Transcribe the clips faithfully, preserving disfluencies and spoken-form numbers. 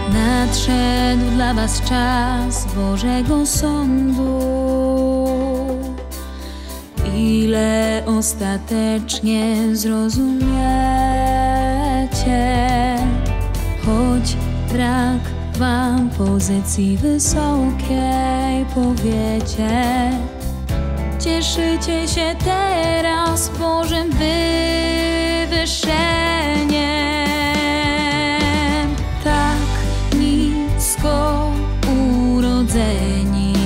Nadszedł dla was czas Bożego sądu. Ile ostatecznie zrozumiecie, choć brak wam pozycji wysokiej powiecie, cieszycie się teraz Bożym wywyższeniem. Tak nisko urodzeni,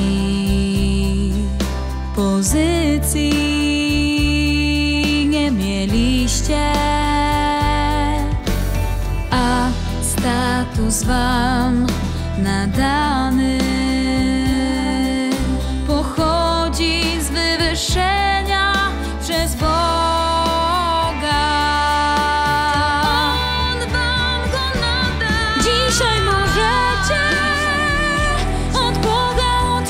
pozycji nie mieliście, a status wam nadany pochodzi z wywyższenia przez Boga. On wam go nada. Dzisiaj możecie od Boga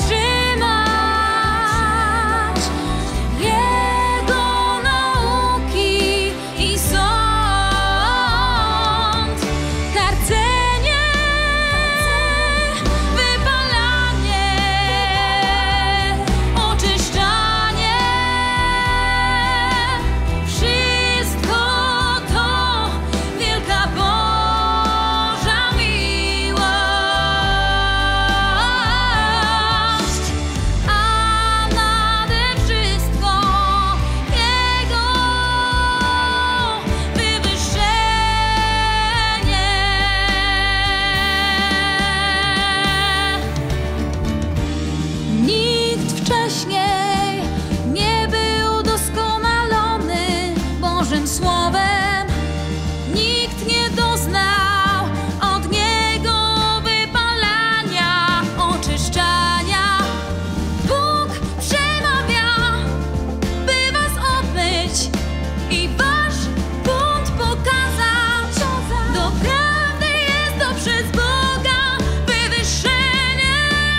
otrzymać Jego nauki i sąd. Karcenie, wypalanie, oczyszczanie, wszystko to wielka Boża miłość, a nade wszystko Jego wywyższenie. Nikt wcześniej nie był doskonalony Bożym Słowem. Nikt nie doznał od Niego wypalania, oczyszczania. Bóg przemawia, by was obmyć i wasz bunt pokazać. Doprawdy jest to przez Boga wywyższenie.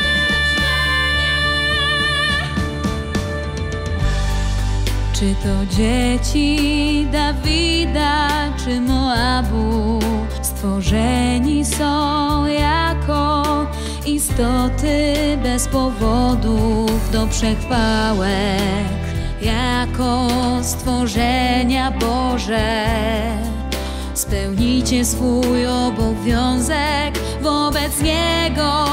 Czy to dzieci Dawida, czy Moabu, stworzeni są jako istoty bez powodów do przechwałek, jako stworzenia Boże. Spełnijcie swój obowiązek wobec Niego